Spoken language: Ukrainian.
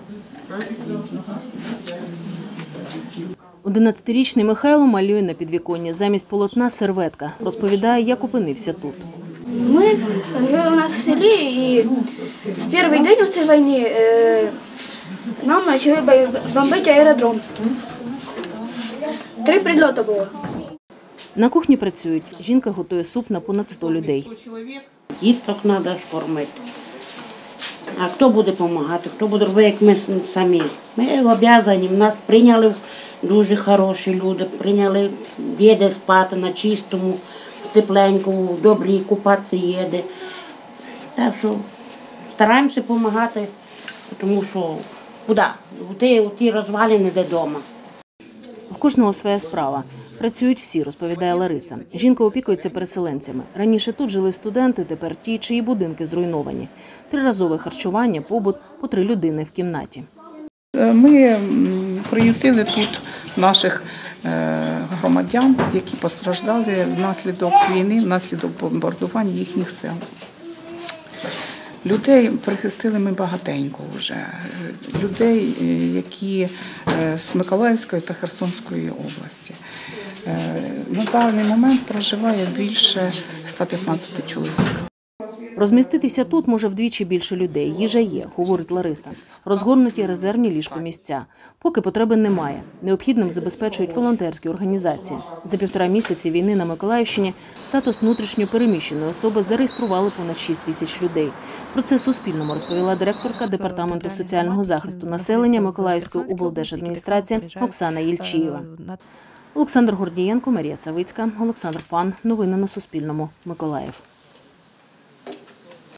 11-річний Михайло малює на підвіконні. Замість полотна – серветка. Розповідає, як опинився тут. Ми жили у нас в селі, і в перший день у цій війні нам почали бомбити аеродром. 3 прильоти було. На кухні працюють. Жінка готує суп на понад 100 людей. Діток треба ж кормити. А хто буде допомагати, хто буде робити, як ми самі. Ми обов'язані, нас прийняли дуже хороші люди, прийняли їде спати на чистому, тепленькому, добрі, купатися їде. Так що стараємося допомагати, тому що куди? У ті розвалини, де вдома. В кожного своя справа. Працюють всі, розповідає Лариса. Жінка опікується переселенцями. Раніше тут жили студенти, тепер ті, чиї будинки зруйновані. Триразове харчування, побут по 3 людини в кімнаті. Ми приютили тут наших громадян, які постраждали внаслідок війни, внаслідок бомбардування їхніх сел. Людей прихистили ми багатенько вже. Людей, які з Миколаївської та Херсонської області. На даний момент проживає більше 115 чоловік. Розміститися тут може вдвічі більше людей. Їжа є, говорить Лариса. Розгорнуті резервні ліжкомісця. Поки потреби немає. Необхідним забезпечують волонтерські організації. За 1,5 місяці війни на Миколаївщині статус внутрішньо переміщеної особи зареєстрували понад 6 тисяч людей. Про це Суспільному розповіла директорка Департаменту соціального захисту населення Миколаївської облдержадміністрації Оксана Єльчієва. Олександр Гордієнко, Марія Савицька, Олександр Пан. Новини на Суспільному. Миколаїв.